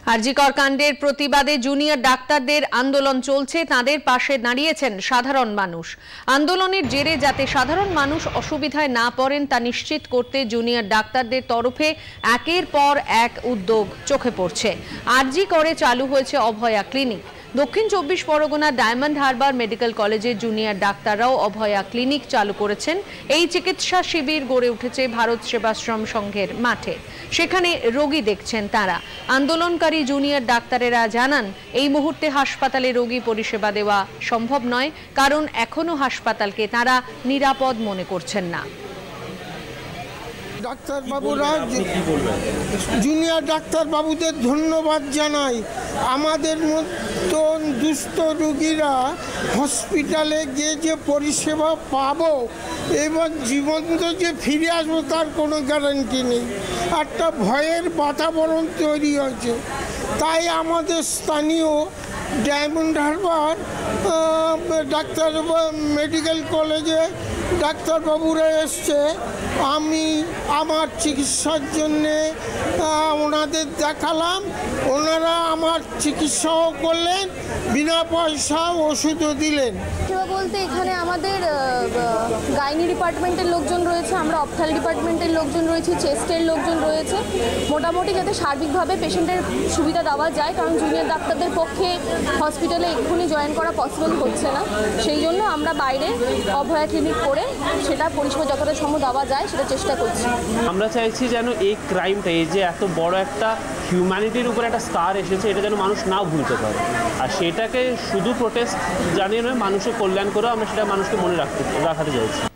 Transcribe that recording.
আরজি কর কাণ্ডের প্রতিবাদে জুনিয়র ডাক্তারদের আন্দোলন চলছে। তাদের পাশে দাঁড়িয়েছেন সাধারণ মানুষ। আন্দোলনের জেরে যাতে সাধারণ মানুষ অসুবিধায় না পড়েন তা নিশ্চিত করতে জুনিয়র ডাক্তারদের তরফে একের পর এক উদ্যোগ চোখে পড়ছে। আরজি করে চালু হয়েছে Abhaya clinic. Dakshin ২৪ Parganas diamond harbour medical কলেজের জুনিয়র ডাক্তাররাও অভয়া ক্লিনিক চালু করেছেন। এই চিকিৎসা শিবির গড়ে উঠেছে ভারত সেবাশ্রম সংঘের মাঠে। সেখানে রোগী দেখছেন তারা। আন্দোলনকারী জুনিয়র ডাক্তারেরা জানান, এই মুহূর্তে হাসপাতালে রোগী পরিষেবা দেওয়া সম্ভব নয়, কারণ এখনো হাসপাতালকে তারা নিরাপদ মনে করছেন না। ডাক্তারবাবুরা, জুনিয়র ডাক্তারবাবুদের ধন্যবাদ জানাই। আমাদের মতন দুস্থ রোগীরা হসপিটালে গিয়ে যে পরিষেবা পাবো এবং জীবন্ত যে ফিরে আসবো তার কোনো গ্যারান্টি নেই। একটা ভয়ের বাতাবরণ তৈরি হয়েছে। তাই আমাদের স্থানীয় ডায়মন্ড হারবার ডাক্তার মেডিকেল কলেজে ডাক্তারবাবুরা এসছে। আমি আমার চিকিৎসার জন্যে ওনাদের দেখালাম, ওনারা আমার চিকিৎসাও করলেন, বিনা পয়সা ওষুধও দিলেন। সেবা বলতে এখানে আমাদের গাইনি ডিপার্টমেন্টের লোকজন রয়েছে, আমরা অপথাল ডিপার্টমেন্টের লোকজন রয়েছে, চেস্টের লোকজন রয়েছে। মোটামুটি যাতে সার্বিকভাবে পেশেন্টের সুবিধা দেওয়া যায়, কারণ জুনিয়র ডাক্তারদের পক্ষে হসপিটালে এক্ষুনি জয়েন করা পসিবল হচ্ছে না। সেই জন্য আমরা বাইরে অভয়া ক্লিনিক করে সেটা পরিষেবা যতটা সম্ভব দেওয়া যায় সেটা চেষ্টা করছি। আমরা চাইছি যেন এই ক্রাইমটা, এই যে এত বড় একটা হিউম্যানিটির উপরে একটা স্কার এসেছে, এটা যেন মানুষ না ভুলতে পারে। আর সেটাকে শুধু প্রোটেস্ট জানিয়ে নয়, মানুষের কল্যাণ করেও আমরা সেটা মানুষকে মনে রাখাতে চাইছি।